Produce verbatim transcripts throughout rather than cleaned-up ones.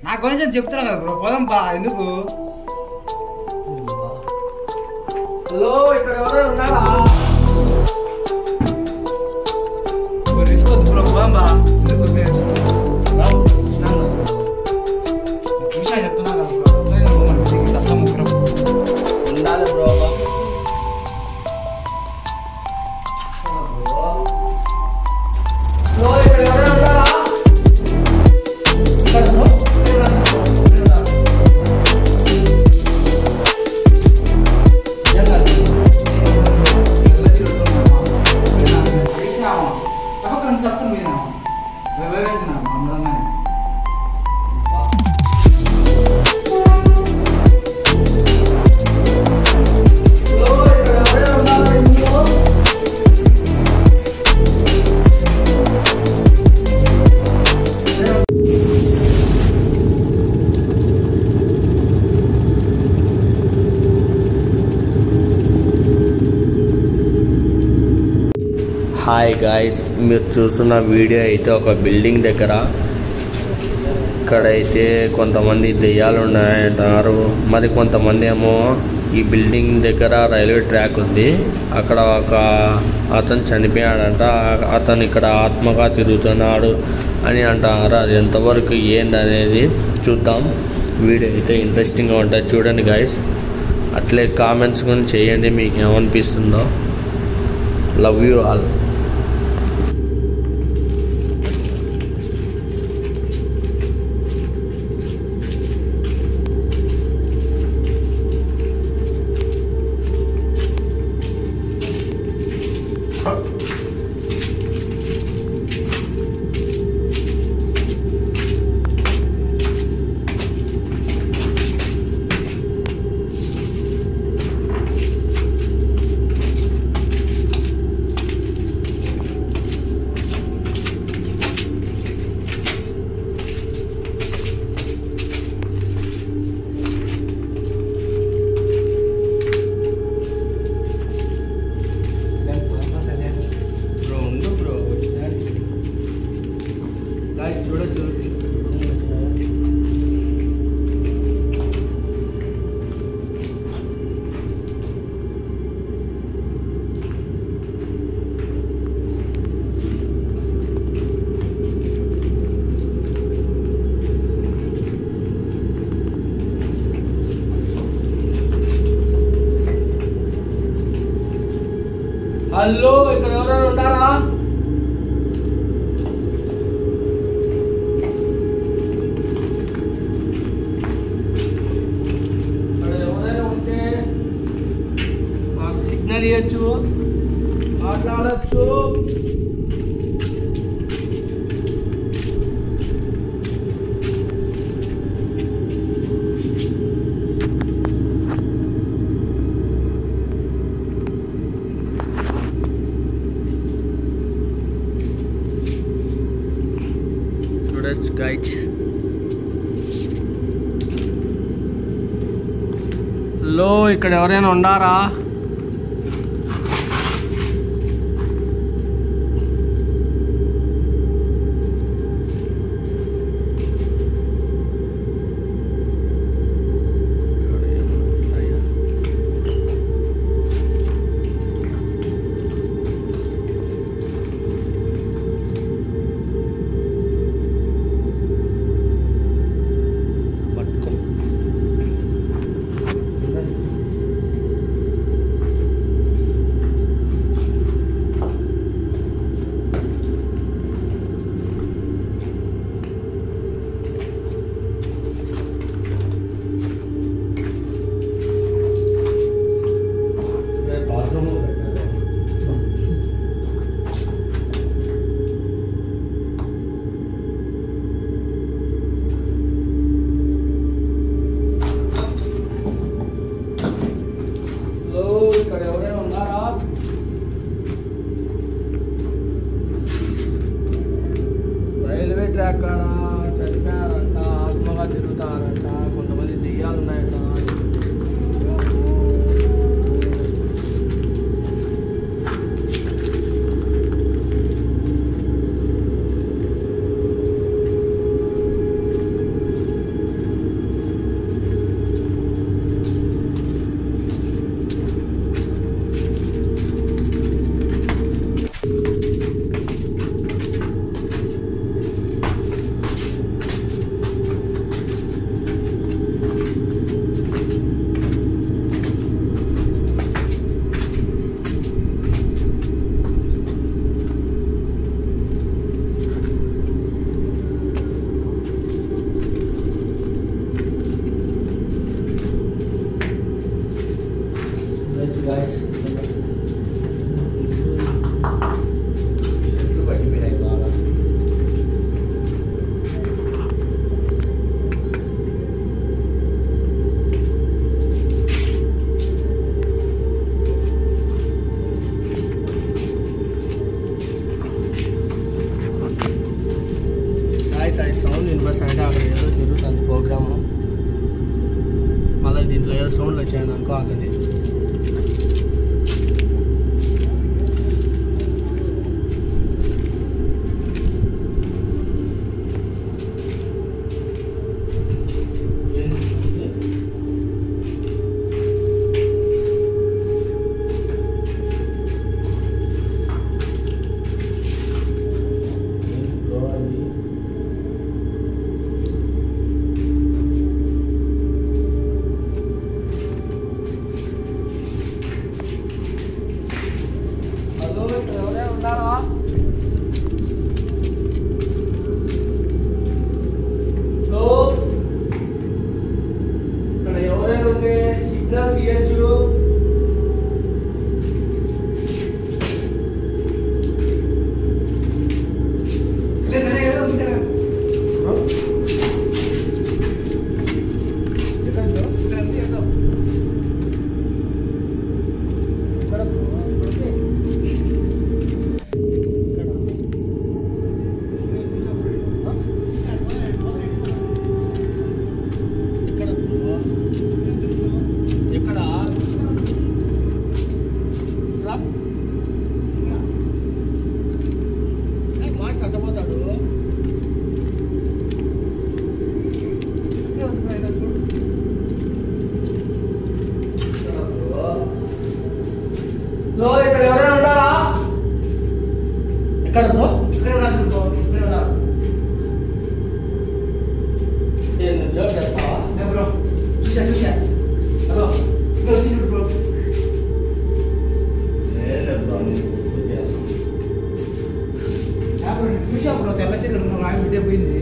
నా కొంచెం చెప్తున్నా కదా బ్రో, పోదాం బా. ఎందుకు రిస్క్ వద్దు బ్రో, పోదాం బా. ఎందుకు విషయం చెప్తున్నా కదా బ్రో, ముగ్గురం ఉండాలి బ్రో. హాయ్ గాయ్స్, మీరు చూస్తున్న వీడియో అయితే ఒక బిల్డింగ్ దగ్గర. ఇక్కడైతే కొంతమంది దెయ్యాలు ఉన్నాయంటున్నారు, మరి కొంతమంది ఏమో ఈ బిల్డింగ్ దగ్గర రైల్వే ట్రాక్ ఉంది, అక్కడ ఒక అతను చనిపోయాడంట, అతను ఇక్కడ ఆత్మగా తిరుగుతున్నాడు అని అంటున్నారు. అది ఎంతవరకు ఏంది అనేది చూద్దాం. వీడియో అయితే ఇంట్రెస్టింగ్గా ఉంటుంది, చూడండి గాయ్స్. అట్లే కామెంట్స్ కూడా చేయండి మీకు ఏమనిపిస్తుందో. Love you all. హలో, ఇక్కడ ఎవరైనా ఉన్నారా? ఇక్కడ ఎవరైనా ఉంటే మాకు సిగ్నల్ ఇవ్వచ్చు, మాట్లాడచ్చు. Guys, లో ఇక్కడ ఎవరైనా ఉన్నారా? అక్కడ చనిపోయారంట, ఆత్మగా తిరుగుతారంట, కొంతమంది దెయ్యాలు ఉన్నాయంట. ఏదో సౌండ్లు వచ్చాయని అనుకో ఆగండి. ఇక్కడ ఎవరైనా ఉంటే సిగ్నల్స్ ఇవ్వచ్చు. మాస్టర్ అడ్డపోతాడు. లో ఇక్కడ ఎవరైనా ఉన్నారా? ఎక్కడ బ్రో? ఇక్కడ ఉన్నారు బ్రో, ఇక్కడ ఉన్నారు. నేను జోక్ చేస్తావా? ఏ బ్రో, చూసా చూసా. హలో, ఇదో చూడు బ్రో. లేదు బ్రో, చూసా బ్రో, తెల్ల చీరలు ఉన్న ఆయన బిడ్డే పోయింది.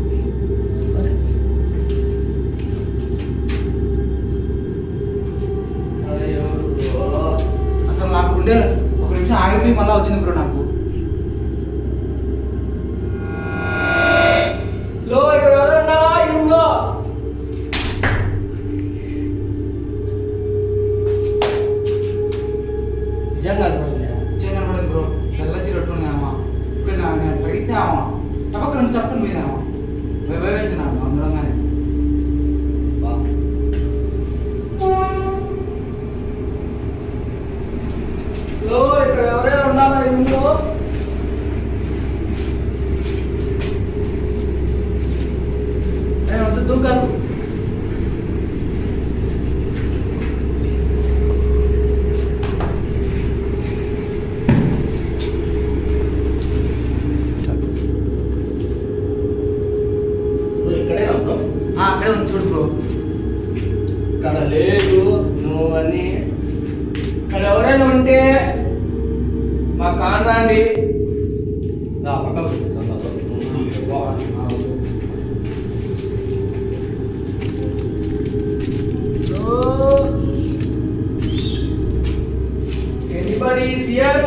అసలు నాకు ఉండే ఒక నిమిషం ఆగిపోయి మళ్ళీ వచ్చింది బ్రో నాకు. లో ఇక్కడ ఎవరన్నా ఈ రూమ్ లో? నిజంగా చిన్న పడింది బ్రో, తెల్ల చీర పెట్టుకుని అమ్మ. ఇప్పుడు నా నేను పడితే అమ్మ టపక్క నుంచి తప్పుకుని పోయిందమ్మ. భయ వేసినాము అందరంగానే. లో ఇక్కడ ఎవరైనా ఉన్నారా ఈ రూమ్ లో? నేను వద్దు దూకాను. ఇక్కడే బ్రో, అక్కడే ఉంది చూడు బ్రో. ఇక్కడ లేదు నువ్వు అని. ఇక్కడ ఎవరైనా ఉంటే మా కాండ్రాండి ఎనీబడి ఈస్ హియర్?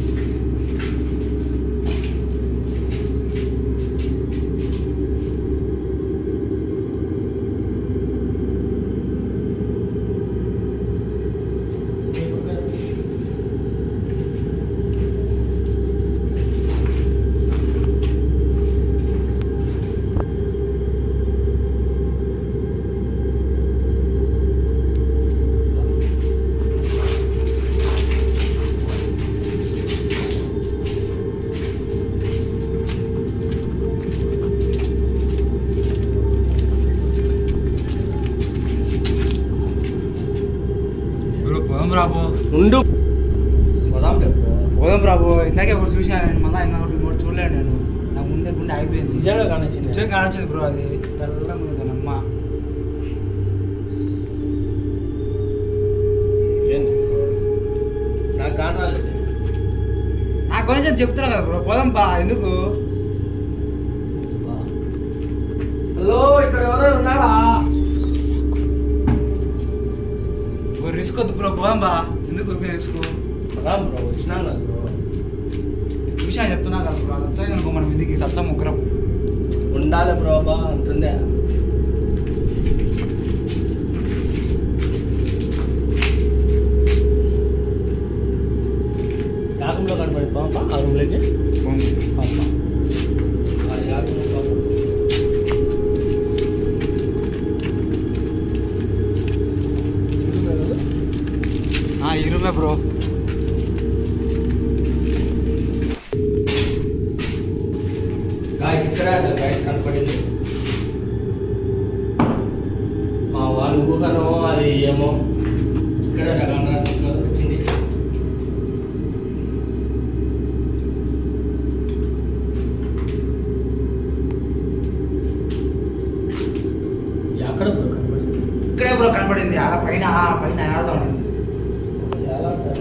పోదాం రాబో, ఉండు పోదాం బ్రో. పోదాం రాబో. ఇందాకే ఒకటి చూసాను నేను, మళ్ళీ ఇంకొకటి ఇంకోటి చూడలేను నేను. నాకు ముందే గుండె అయిపోయింది. నిజంగా కానిచ్చింది. నిజంగా కానిచ్చింది బ్రో. అది తెల్లగా ఉంది అమ్మ. నాకు కానాలి. నాకు కొంచెం చెప్తున్నా కదా బ్రో, పోదాం బా. ఎందుకు? హలో ఇక్కడ ఎవరైనా ఉన్నారా? రిస్క్ వద్దు బ్రో, పోదాం బా. ఎందుకు రిస్క్? పోదాం బ్రో, వచ్చినా కదా బ్రో. చూసా చెప్తున్నా కదా బ్రో. వచ్చాయి అనుకో మనం ఇందుకు సచ్చ ముగ్గురం ఉండాలి బ్రో. బా అంటుందే. ఆ రూమ్లో కనపడి పాప, ఆ రూమ్లోకి పాప అది ఆ రూమ్ పాప. నిజమే బ్రో. గాయస్ ఇక్కడ గాయస్ కనపడింది. మా వాడు ఊహను అది ఏమో ఇక్కడ వచ్చింది. ఎక్కడ బ్రో కనపడింది? ఇక్కడే బ్రో కనపడింది. ఆడ పైన పైన ఆడతా ఉండింది. ఎలా సార్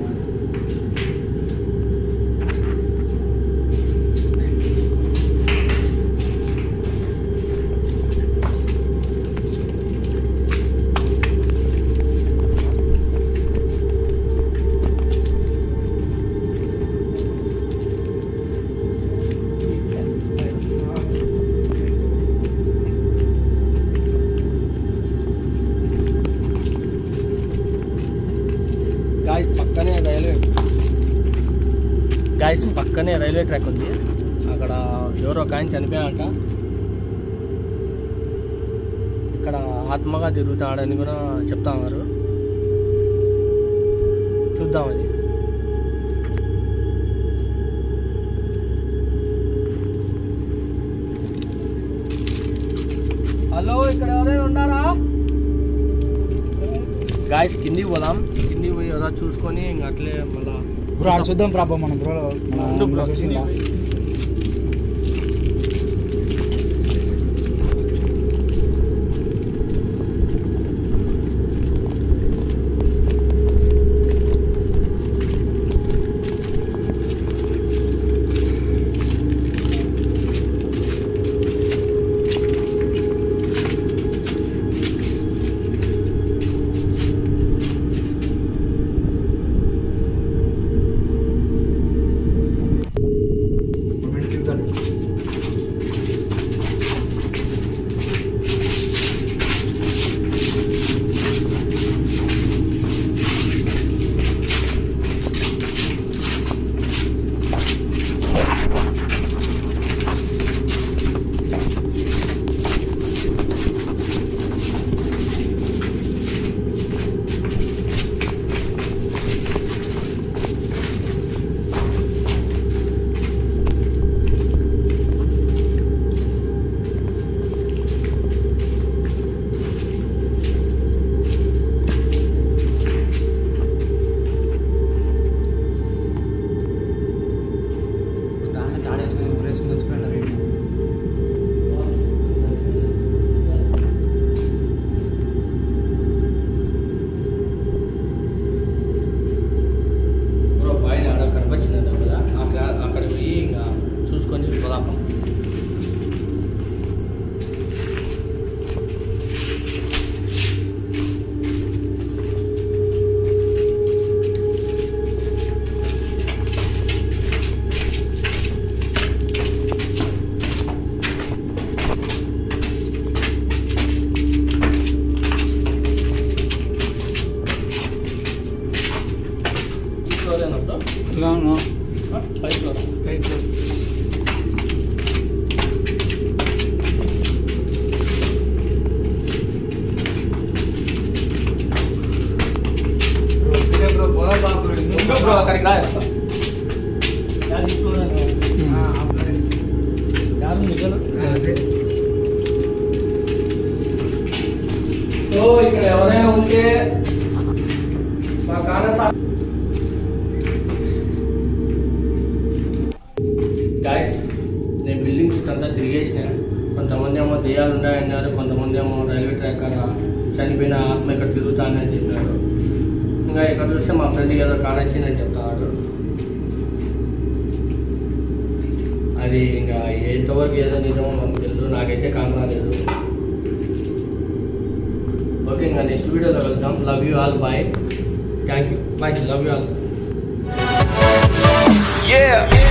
గాయస్ పక్కనే రైల్వే గాయస్ పక్కనే రైల్వే ట్రాక్ ఉంది. అక్కడ ఎవరో ఒక ఆయన చనిపోయాక ఇక్కడ ఆత్మగా తిరుగుతాడని కూడా చెప్తా ఉన్నారు. చూద్దాం అది. హలో, ఇక్కడ ఎవరైనా ఉన్నారా? గాయస్ కిందికి పోదాం. కిందికి పోయి ఏదో చూసుకొని ఇంక అట్లే మళ్ళా బ్రో ఆడ చూద్దాం ప్రాబ్లం మనం బ్రో. ఉండు బ్రో, కిందికి పోయి. అక్కడికి రా. సో ఇక్కడ ఎవరైనా ఉంటే మా కానసా గాయస్, నేను బిల్డింగ్ చుట్టంతా తిరిగేసిన. కొంతమంది ఏమో దెయ్యాలు ఉన్నాయన్నారు, కొంతమంది ఏమో రైల్వే ట్రాక్ కాడ చనిపోయిన ఆత్మ ఇక్కడ తిరుగుతానని చెప్పారు. ఇంకా ఇక్కడ చూస్తే మా ఫ్రెండ్కి ఏదో కాడొచ్చిందని చెప్తాడు. అది ఇంకా ఎంతవరకు ఏదో నిజమో మనకు తెలియదు, నాకైతే కాని రాలేదు. ఓకే, ఇంకా నెక్స్ట్ వీడియోలో వెళ్తాం. Love you all, bye, thank you, bye, love you all.